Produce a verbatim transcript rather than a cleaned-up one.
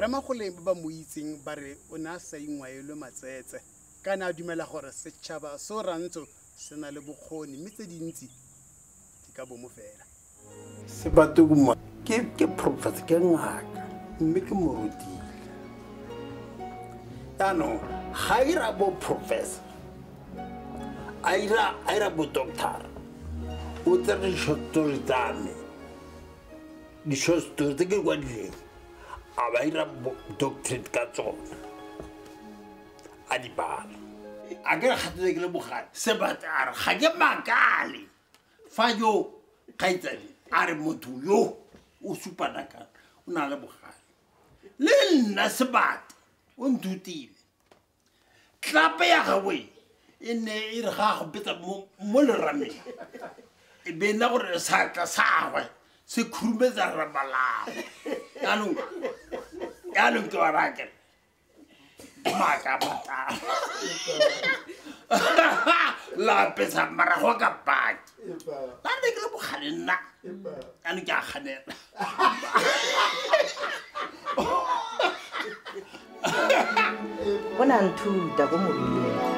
Ramakgoleng ba mo itseng ba re o ne a sa ingwaelwe matsetse kana a dumela gore setšhaba so rantso se na le bokgoni mme tse dintsi di ka bomo fela. Sebatuguma ke ke professor ke ngaka mme ke morutile. Yaanong ga ira bo professor a ira a ira bo doctor o tsere dišotori tsa me dišotori tse ke kwadileng a ba ira doctorate ka tsona a di bala a ke re gatile ke le bogale sebata a re ga ke makale fa yo kgaitsadi a re motho yo o supana kana o na le bogale le nna sebata o ntutile tlape ya gawe e ne e re ga go betsa mo lerameng e be nna gore satla sagwe se khurumetsa ramalao yaanong yaanong ke wa rakela maka matala la pesa marago ka baki la ne ke le bogale nna yaanong ke a ganela bona nthuta go moduleng